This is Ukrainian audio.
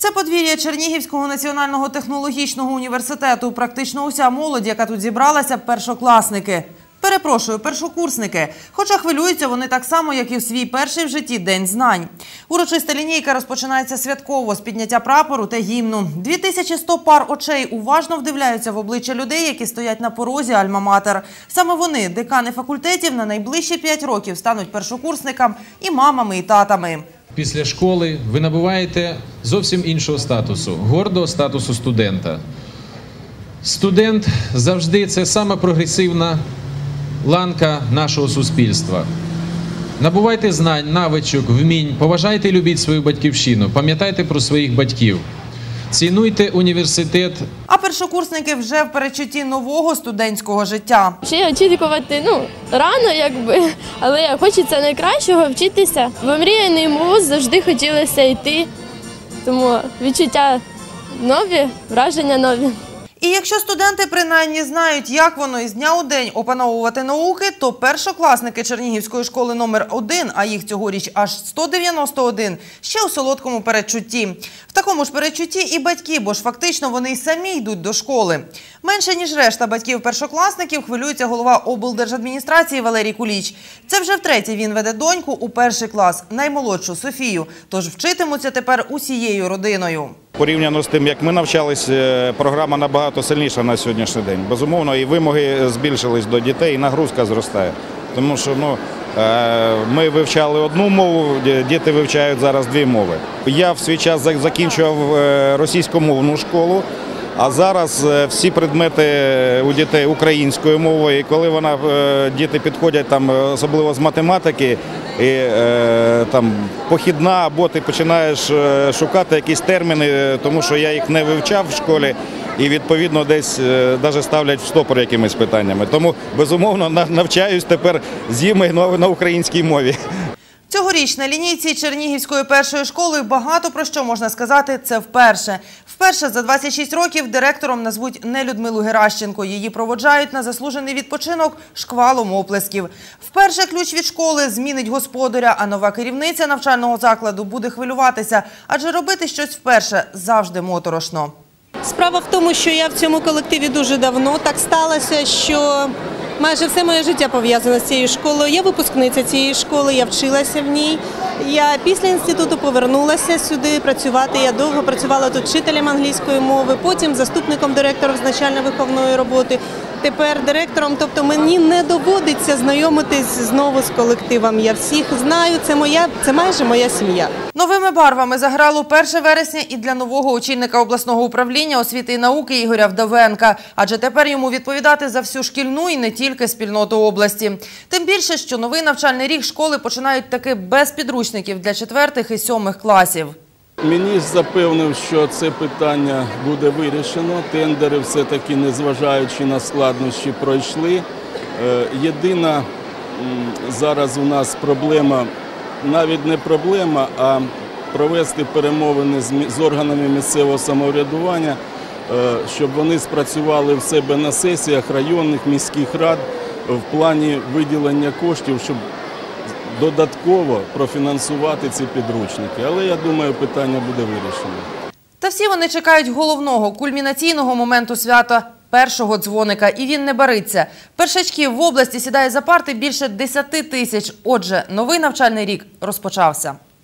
Це подвір'я Чернігівського національного технологічного університету. Практично уся молодь, яка тут зібралася, першокласники. Перепрошую, першокурсники. Хоча хвилюються вони так само, як і в свій перший в житті День знань. Урочиста лінійка розпочинається святково з підняття прапору та гімну. 2100 пар очей уважно вдивляються в обличчя людей, які стоять на порозі Альма-Матер. Саме вони, декани факультетів, на найближчі 5 років стануть першокурсникам і мамами, і татами. Після школи ви набуваєте зовсім іншого статусу – гордого статусу студента. Студент завжди – це сама прогресивна ланка нашого суспільства. Набувайте знань, навичок, вмінь, поважайте і любіть свою батьківщину, пам'ятайте про своїх батьків. Цінуйте університет. А першокурсники вже в передчутті нового студентського життя. Ще очікувати, рано, але хочеться найкращого вчитися. В омріяний вуз завжди хотілося йти, тому відчуття нові, враження нові. І якщо студенти принаймні знають, як воно із дня у день опановувати науки, то першокласники Чернігівської школи номер 1, а їх цьогоріч аж 191, ще у солодкому передчутті. В такому ж передчутті і батьки, бо ж фактично вони й самі йдуть до школи. Менше, ніж решта батьків-першокласників, хвилюється голова облдержадміністрації Валерій Куліч. Це вже втретє він веде доньку у перший клас, наймолодшу Софію, тож вчитимуться тепер усією родиною. Порівняно з тим, як ми навчалися, програма набагато сильніша на сьогоднішній день. Безумовно, і вимоги збільшились до дітей, і нагрузка зростає. Тому що ми вивчали одну мову, діти вивчають зараз 2 мови. Я в свій час закінчував російськомовну школу, а зараз всі предмети у дітей українською мовою. І коли діти підходять, особливо з математики, і похідна, або ти починаєш шукати якісь терміни, тому що я їх не вивчав в школі, і відповідно десь навіть ставлять в стопор якимись питаннями. Тому, безумовно, навчаюсь тепер з ними на українській мові. Цьогоріч на лінійці Чернігівської першої школи багато про що можна сказати – це вперше. Вперше за 26 років директором назвуть не Людмилу Геращенко. Її проводжають на заслужений відпочинок шквалом оплесків. Вперше ключ від школи змінить господаря, а нова керівниця навчального закладу буде хвилюватися. Адже робити щось вперше завжди моторошно. Справа в тому, що я в цьому колективі дуже давно. Так сталося, що майже все моє життя пов'язане з цією школою. Я випускниця цієї школи, я вчилася в ній. Я після інституту повернулася сюди працювати. Я довго працювала тут вчителем англійської мови, потім заступником директора з навчально-виховної роботи, тепер директором. Тобто мені не доводиться знайомитись знову з колективом. Я всіх знаю, це майже моя сім'я. Новими барвами заграло 1 вересня і для нового очільника обласного управління освіти і науки Ігоря Вдовенка. Адже тепер йому відповідати за всю шкільну і не тільки спільноту області. Тим більше, що новий навчальний рік школи починають таки без підручників для 4-х і 7-х класів. Міністр запевнив, що це питання буде вирішено. Тендери все-таки, незважаючи на складнощі, пройшли. Єдина зараз у нас проблема, навіть не проблема, а провести перемовини з органами місцевого самоврядування, щоб вони спрацювали в себе на сесіях районних, міських рад в плані виділення коштів, щоб додатково профінансувати ці підручники. Але я думаю, питання буде вирішено. Та всі вони чекають головного, кульмінаційного моменту свята – першого дзвоника. І він не бариться. Першачків в області сідає за парти більше 10 тисяч. Отже, новий навчальний рік розпочався.